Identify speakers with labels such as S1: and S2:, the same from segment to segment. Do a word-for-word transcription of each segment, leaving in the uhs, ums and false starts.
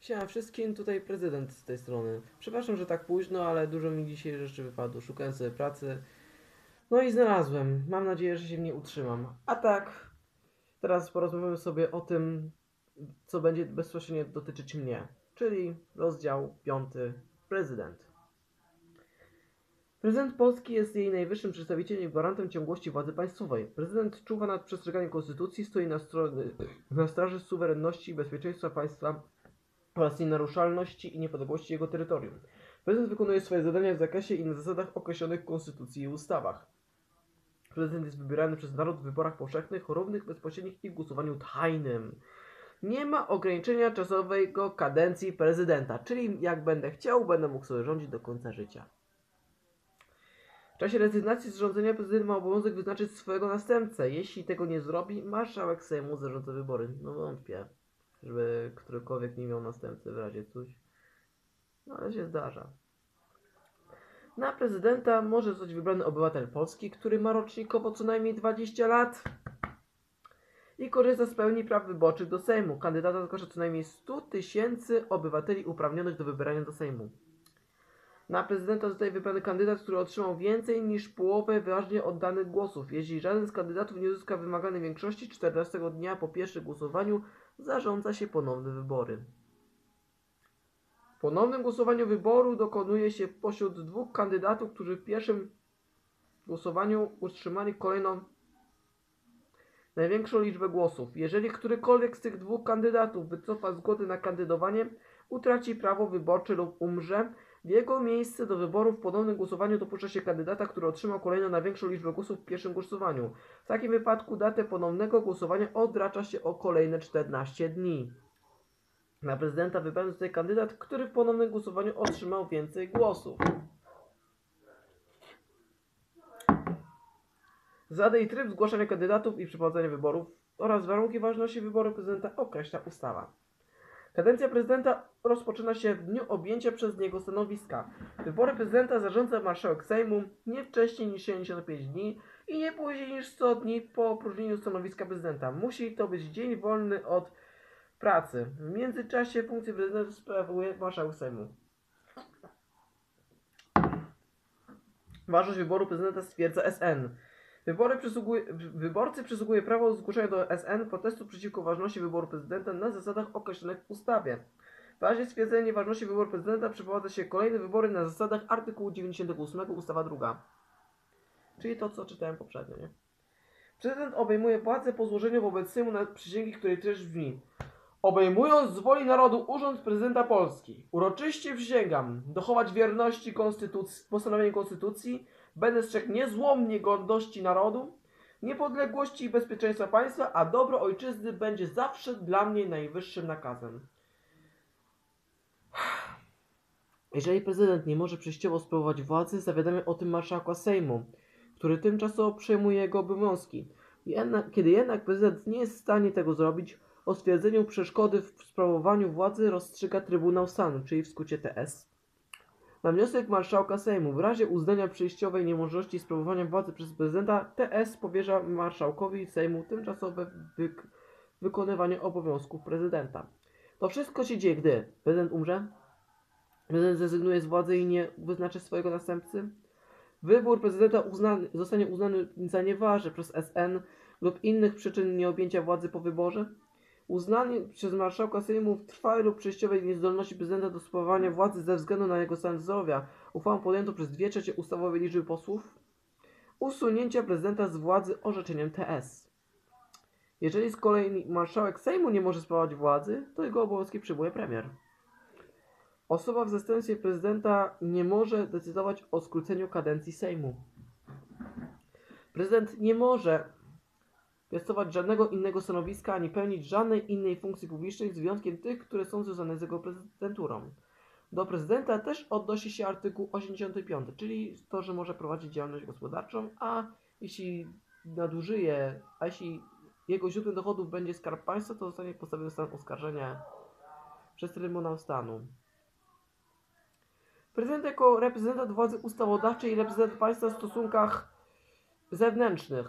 S1: Siema wszystkim, tutaj prezydent z tej strony. Przepraszam, że tak późno, ale dużo mi dzisiaj rzeczy wypadło. Szukałem sobie pracy. No i znalazłem. Mam nadzieję, że się w niej utrzymam. A tak, teraz porozmawiamy sobie o tym, co będzie bezpośrednio dotyczyć mnie. Czyli rozdział piąty. Prezydent. Prezydent Polski jest jej najwyższym przedstawicielem i gwarantem ciągłości władzy państwowej. Prezydent czuwa nad przestrzeganiem konstytucji, stoi na, stro- na straży suwerenności i bezpieczeństwa państwa oraz nienaruszalności i niepodległości jego terytorium. Prezydent wykonuje swoje zadania w zakresie i na zasadach określonych w Konstytucji i ustawach. Prezydent jest wybierany przez naród w wyborach powszechnych, równych, bezpośrednich i w głosowaniu tajnym. Nie ma ograniczenia czasowego kadencji prezydenta, czyli jak będę chciał, będę mógł sobie rządzić do końca życia. W czasie rezygnacji z rządzenia prezydent ma obowiązek wyznaczyć swojego następcę. Jeśli tego nie zrobi, marszałek Sejmu zarządza wybory. No wątpię, żeby którykolwiek nie miał następcy w razie coś. No ale się zdarza. Na prezydenta może zostać wybrany obywatel polski, który ma rocznikowo co najmniej dwadzieścia lat i korzysta z pełni praw wyborczych do Sejmu. Kandydata zgłasza co najmniej sto tysięcy obywateli uprawnionych do wybierania do Sejmu. Na prezydenta zostaje wybrany kandydat, który otrzymał więcej niż połowę wyraźnie oddanych głosów. Jeśli żaden z kandydatów nie uzyska wymaganej większości, czternastego dnia po pierwszym głosowaniu zarządza się ponowne wybory. W ponownym głosowaniu wyboru dokonuje się pośród dwóch kandydatów, którzy w pierwszym głosowaniu utrzymali kolejną największą liczbę głosów. Jeżeli którykolwiek z tych dwóch kandydatów wycofa zgody na kandydowanie, utraci prawo wyborcze lub umrze, w jego miejsce do wyboru w ponownym głosowaniu dopuszcza się kandydata, który otrzymał kolejną największą liczbę głosów w pierwszym głosowaniu. W takim wypadku datę ponownego głosowania odracza się o kolejne czternaście dni. Na prezydenta wybrany zostaje kandydat, który w ponownym głosowaniu otrzymał więcej głosów. Zasady i tryb zgłaszania kandydatów i przeprowadzania wyborów oraz warunki ważności wyboru prezydenta określa ustawa. Kadencja prezydenta rozpoczyna się w dniu objęcia przez niego stanowiska. Wybory prezydenta zarządza marszałek Sejmu nie wcześniej niż siedemdziesiąt pięć dni i nie później niż sto dni po opróżnieniu stanowiska prezydenta. Musi to być dzień wolny od pracy. W międzyczasie funkcję prezydenta sprawuje marszałek Sejmu. Ważność wyboru prezydenta stwierdza S N. Wybory przysługuje, wyborcy przysługuje prawo zgłoszenia do S N protestu przeciwko ważności wyboru prezydenta na zasadach określonych w ustawie. W razie stwierdzenia nieważności wyboru prezydenta przeprowadza się kolejne wybory na zasadach artykułu dziewięćdziesiątego ósmego ustawa druga. Czyli to, co czytałem poprzednio, nie? Prezydent obejmuje władzę po złożeniu wobec Sejmu na przysięgi, której treść brzmi: obejmując z woli narodu urząd prezydenta Polski, uroczyście przysięgam dochować wierności konstytucji, postanowień konstytucji, będę strzegł niezłomnie godności narodu, niepodległości i bezpieczeństwa państwa, a dobro ojczyzny będzie zawsze dla mnie najwyższym nakazem. Jeżeli prezydent nie może przejściowo sprawować władzy, zawiadamia o tym marszałka Sejmu, który tymczasowo przejmuje jego obowiązki. Jednak, kiedy jednak prezydent nie jest w stanie tego zrobić, o stwierdzeniu przeszkody w sprawowaniu władzy rozstrzyga Trybunał Stanu, czyli w skrócie T S. Na wniosek marszałka Sejmu, w razie uznania przejściowej niemożności sprawowania władzy przez prezydenta, T S powierza marszałkowi Sejmu tymczasowe wyk wykonywanie obowiązków prezydenta. To wszystko się dzieje, gdy prezydent umrze, prezydent zrezygnuje z władzy i nie wyznaczy swojego następcy, wybór prezydenta uznany, zostanie uznany za nieważny przez S N lub innych przyczyn nieobjęcia władzy po wyborze, uznanie przez marszałka Sejmu trwałej lub przejściowej niezdolności prezydenta do sprawowania władzy ze względu na jego stan zdrowia, uchwałą podjętą przez dwie trzecie ustawowej liczby posłów, usunięcia prezydenta z władzy orzeczeniem T S. Jeżeli z kolei marszałek Sejmu nie może sprawować władzy, to jego obowiązki przyjmuje premier. Osoba w zastępstwie prezydenta nie może decydować o skróceniu kadencji Sejmu. Prezydent nie może piastować żadnego innego stanowiska ani pełnić żadnej innej funkcji publicznej z wyjątkiem tych, które są związane z jego prezydenturą. Do prezydenta też odnosi się artykuł osiemdziesiąty piąty, czyli to, że może prowadzić działalność gospodarczą, a jeśli nadużyje, a jeśli jego źródłem dochodów będzie Skarb Państwa, to zostanie postawiony stan oskarżenia przez Trybunał Stanu. Prezydent jako reprezentant władzy ustawodawczej i reprezentant państwa w stosunkach zewnętrznych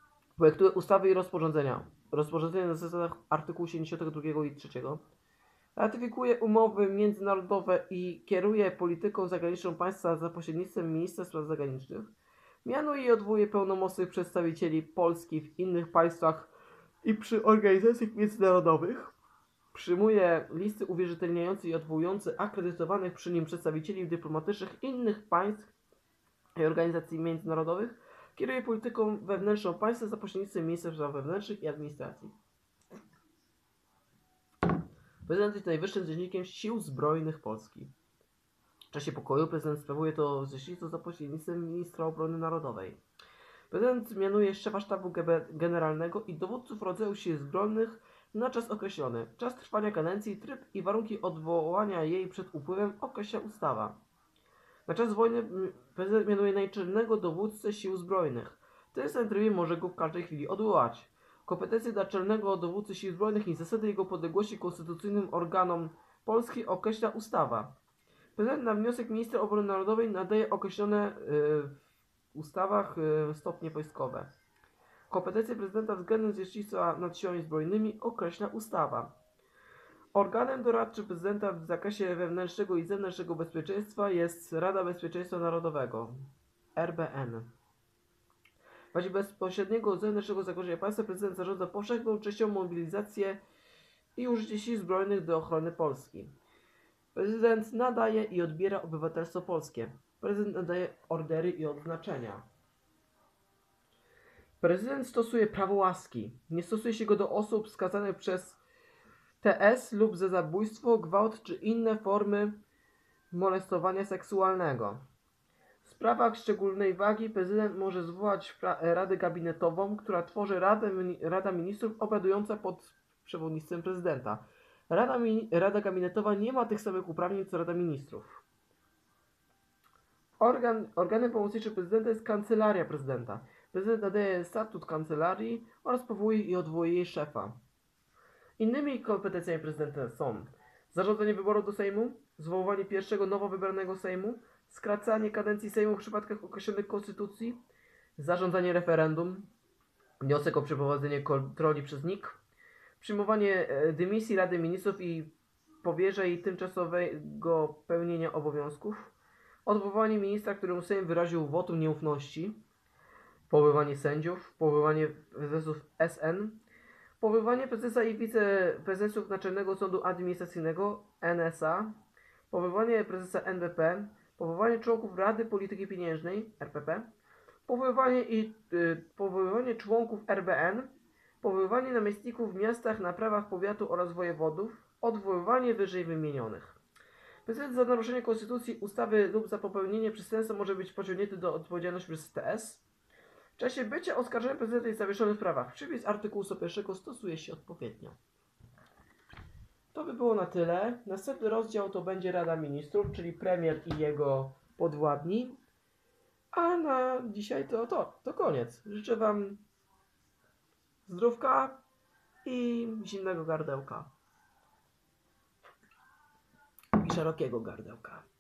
S1: projektuje ustawy i rozporządzenia. Rozporządzenia na zasadach artykułu siedemdziesiątego drugiego i trzeciego. Ratyfikuje umowy międzynarodowe i kieruje polityką zagraniczną państwa za pośrednictwem ministra spraw zagranicznych. Mianuje i odwołuje pełnomocnych przedstawicieli Polski w innych państwach i przy organizacjach międzynarodowych. Przyjmuje listy uwierzytelniające i odwołujące akredytowanych przy nim przedstawicieli dyplomatycznych innych państw i organizacji międzynarodowych. Kieruje polityką wewnętrzną państwa za pośrednictwem ministra spraw wewnętrznych i administracji. Prezydent jest najwyższym rzecznikiem Sił Zbrojnych Polski. W czasie pokoju prezydent sprawuje to rzecznictwo za pośrednictwem ministra obrony narodowej. Prezydent mianuje szefa sztabu generalnego i dowódców rodzaju Sił Zbrojnych na czas określony. Czas trwania kadencji, tryb i warunki odwołania jej przed upływem określa ustawa. Na czas wojny prezydent mianuje naczelnego dowódcę Sił Zbrojnych. Ten tryb może go w każdej chwili odwołać. Kompetencje naczelnego dowódcy Sił Zbrojnych i zasady jego podległości konstytucyjnym organom Polski określa ustawa. Prezydent na wniosek ministra obrony narodowej nadaje określone yy, w ustawach yy, stopnie wojskowe. Kompetencje prezydenta względem zwierzchnictwa nad siłami zbrojnymi określa ustawa. Organem doradczym prezydenta w zakresie wewnętrznego i zewnętrznego bezpieczeństwa jest Rada Bezpieczeństwa Narodowego, R B N. W razie bezpośredniego zewnętrznego zagrożenia państwa prezydent zarządza powszechną częścią mobilizację i użycie sił zbrojnych do ochrony Polski. Prezydent nadaje i odbiera obywatelstwo polskie. Prezydent nadaje ordery i odznaczenia. Prezydent stosuje prawo łaski. Nie stosuje się go do osób skazanych przez T S lub za zabójstwo, gwałt czy inne formy molestowania seksualnego. W sprawach szczególnej wagi prezydent może zwołać Radę Gabinetową, która tworzy Radę, Rada Ministrów obradująca pod przewodnictwem prezydenta. Rada, Rada Gabinetowa nie ma tych samych uprawnień co Rada Ministrów. Organ, organem pomocniczym prezydenta jest Kancelaria Prezydenta. Prezydent nadaje statut kancelarii oraz powołuje i odwołuje jej szefa. Innymi kompetencjami prezydenta są zarządzanie wyborów do Sejmu, zwoływanie pierwszego nowo wybranego Sejmu, skracanie kadencji Sejmu w przypadkach określonych w Konstytucji, zarządzanie referendum, wniosek o przeprowadzenie kontroli przez N I K, przyjmowanie dymisji Rady Ministrów i powierza jej tymczasowego pełnienia obowiązków, odwołanie ministra, któremu Sejm wyraził wotum nieufności, powoływanie sędziów, powoływanie prezesów S N, powoływanie prezesa i wiceprezesów Naczelnego Sądu Administracyjnego N S A, powoływanie prezesa N B P, powoływanie członków Rady Polityki Pieniężnej R P P, powoływanie i y, powoływanie członków R B N, powoływanie namiestników w miastach na prawach powiatu oraz wojewodów, odwoływanie wyżej wymienionych. Prezydent za naruszenie konstytucji, ustawy lub za popełnienie przestępstwa może być pociągnięty do odpowiedzialności przez T S. W czasie bycia oskarżonym prezydenta jest zawieszony w prawach. Przepis artykułu sto jeden stosuje się odpowiednio. To by było na tyle. Następny rozdział to będzie Rada Ministrów, czyli premier i jego podwładni. A na dzisiaj to to, to koniec. Życzę Wam zdrówka i zimnego gardełka. I szerokiego gardełka.